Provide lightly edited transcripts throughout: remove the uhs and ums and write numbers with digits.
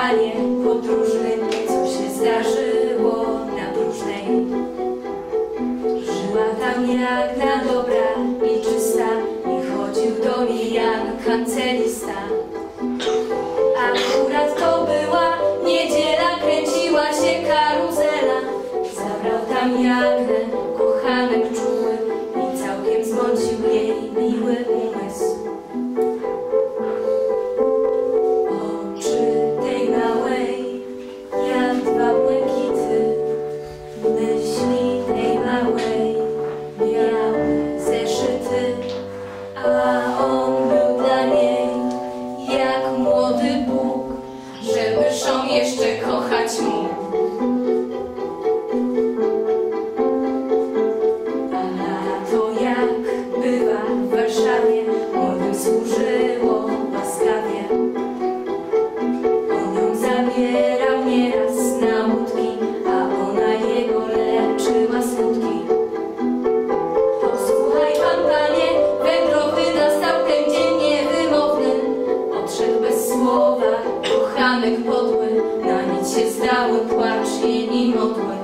panie podróżny, co się zdarzyło na próżnej. Żyła tam jak na dobra i czysta i chodził do niej Jan kancelista. Akurat to była niedziela, kręciła się karuzela. Zabrał tam Jagnę kochanek czuły i całkiem zmącił jej miły umysł. Oczy tej małej jak dwa błękity, myśli tej małej miały zeszyty, a on był dla niej jak młody Bóg, żebyż on jeszcze kochać mógł. A to jak bywa w Warszawie, młodym służyło łaskawie. On ją zabierał nieraz na łódki, a ona jego leczyła smutki. Posłuchaj pan, panie, wędrowny nastał ten dzień niewymowny. Odszedł bez słowa kochanek podły, na nic się zdały płacz jej i modły.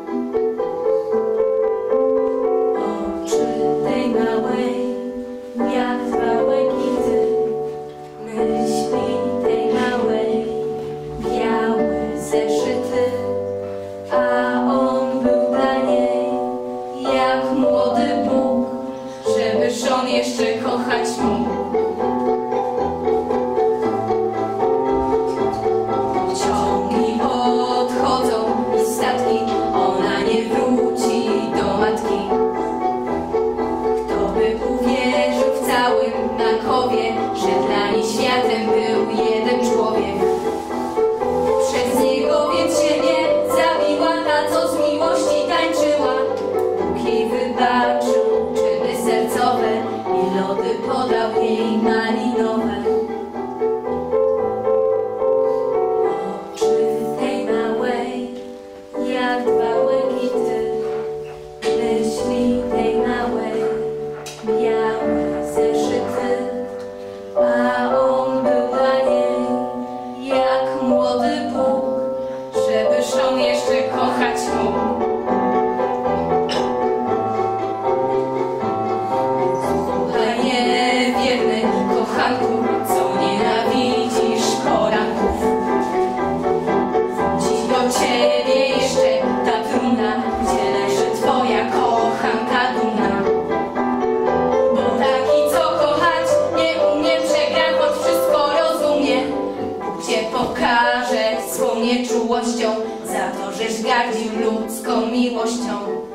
Oczy tej małej jak dwa błękity, myśli tej małej biały zeszyty, a on był dla niej jak młody Bóg, żebyż on jeszcze kochać mógł. Ciągi odchodzą i statki, ona nie wróci do matki. Kto by uwierzył w całym Nakowie, że dla niej światem był jeden człowiek. Przez niego więc ziemię zabiła ta, co z miłości tańczyła. Bóg jej wybaczył czyny sercowe i lody podał jej malinowe. Oczy tej małej jak dwa błękity, myśli tej małej białe zeszyty, a on był dla niej jak młody Bóg, żebyż on jeszcze kochać mógł. Słuchaj, niewierny kochanku, co nienawidzisz poranków. Dziś do ciebie jeszcze ta trumna, gdzie leży twoja kochanka dumna. Bo taki, co kochać nie umie, przegra, choć wszystko rozumie. Bóg cię pokaże swą nieczułością za to, żeś gardził ludzką miłością.